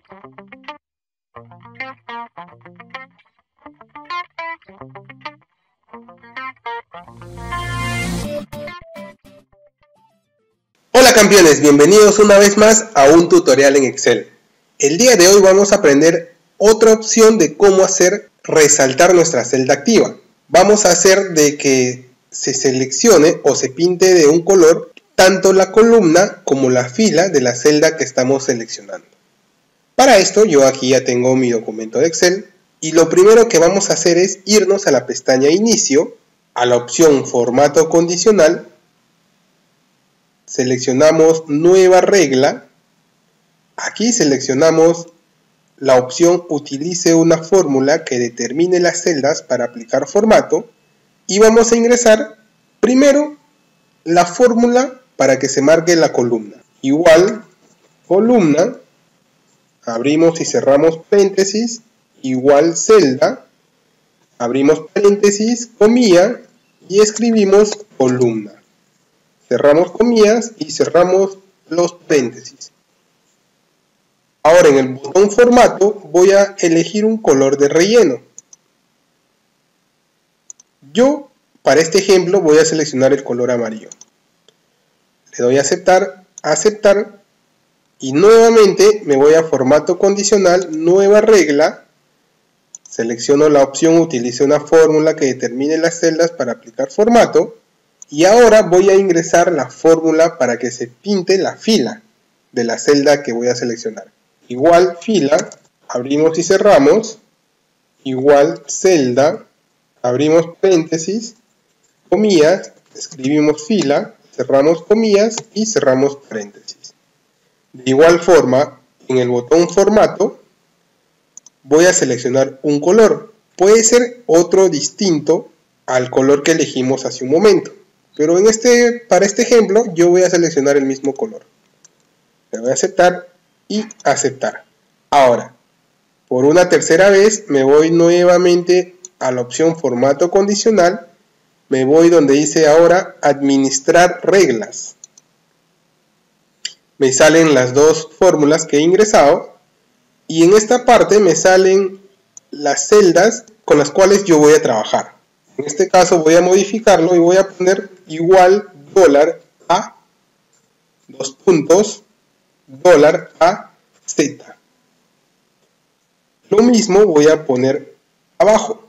Hola campeones, bienvenidos una vez más a un tutorial en Excel. El día de hoy vamos a aprender otra opción de cómo hacer resaltar nuestra celda activa. Vamos a hacer de que se seleccione o se pinte de un color tanto la columna como la fila de la celda que estamos seleccionando. Para esto yo aquí ya tengo mi documento de Excel y lo primero que vamos a hacer es irnos a la pestaña Inicio, a la opción Formato condicional, seleccionamos Nueva regla, aquí seleccionamos la opción Utilice una fórmula que determine las celdas para aplicar formato y vamos a ingresar primero la fórmula para que se marque la columna. Igual, columna, abrimos y cerramos paréntesis, igual celda, abrimos paréntesis, comilla y escribimos columna. Cerramos comillas y cerramos los paréntesis. Ahora en el botón formato voy a elegir un color de relleno. Yo para este ejemplo voy a seleccionar el color amarillo. Le doy a aceptar, aceptar y nuevamente me voy a formato condicional, nueva regla. Selecciono la opción utilice una fórmula que determine las celdas para aplicar formato. Y ahora voy a ingresar la fórmula para que se pinte la fila de la celda que voy a seleccionar. Igual fila, abrimos y cerramos, igual celda, abrimos paréntesis, comillas, escribimos fila, cerramos comillas y cerramos paréntesis. De igual forma, en el botón formato, voy a seleccionar un color. Puede ser otro distinto al color que elegimos hace un momento. Pero para este ejemplo yo voy a seleccionar el mismo color. Le voy a aceptar y aceptar. Ahora, por una tercera vez me voy nuevamente a la opción formato condicional. Me voy donde dice ahora administrar reglas. Me salen las dos fórmulas que he ingresado. Y en esta parte me salen las celdas con las cuales yo voy a trabajar. En este caso voy a modificarlo y voy a poner igual $a, dos puntos, $a, Z. Lo mismo voy a poner abajo.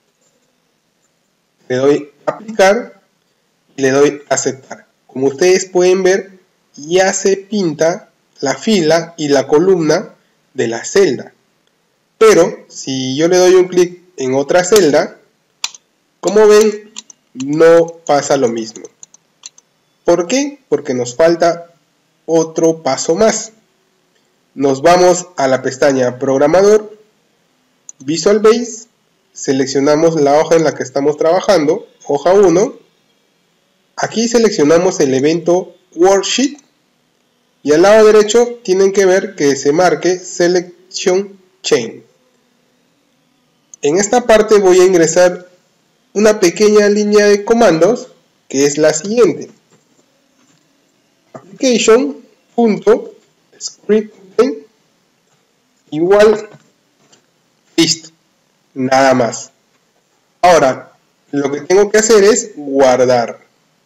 Le doy aplicar y le doy aceptar. Como ustedes pueden ver, ya se pinta la fila y la columna de la celda. Pero si yo le doy un clic en otra celda, como ven, no pasa lo mismo. ¿Por qué? Porque nos falta otro paso más. Nos vamos a la pestaña Programador, Visual Basic, seleccionamos la hoja en la que estamos trabajando, hoja 1. Aquí seleccionamos el evento Worksheet y al lado derecho tienen que ver que se marque Selection Chain. En esta parte voy a ingresar una pequeña línea de comandos que es la siguiente: application.script igual listo, nada más. Ahora lo que tengo que hacer es guardar.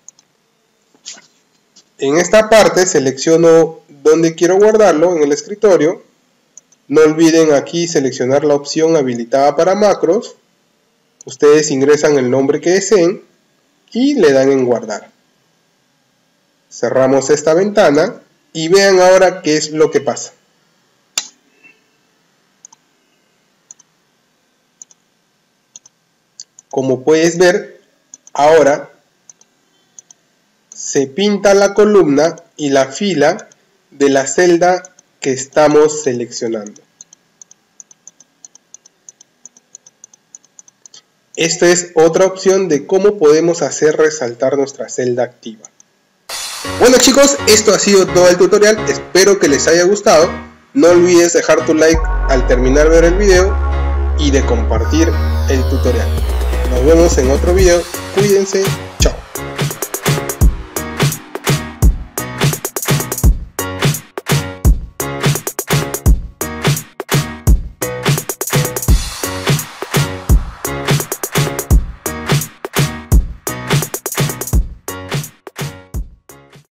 En esta parte selecciono donde quiero guardarlo, en el escritorio. No olviden aquí seleccionar la opción habilitada para macros. Ustedes ingresan el nombre que deseen y le dan en guardar. Cerramos esta ventana y vean ahora qué es lo que pasa. Como puedes ver, ahora se pinta la columna y la fila de la celda que estamos seleccionando. Esta es otra opción de cómo podemos hacer resaltar nuestra celda activa. Bueno chicos, esto ha sido todo el tutorial, espero que les haya gustado. No olvides dejar tu like al terminar de ver el video y de compartir el tutorial. Nos vemos en otro video, cuídense.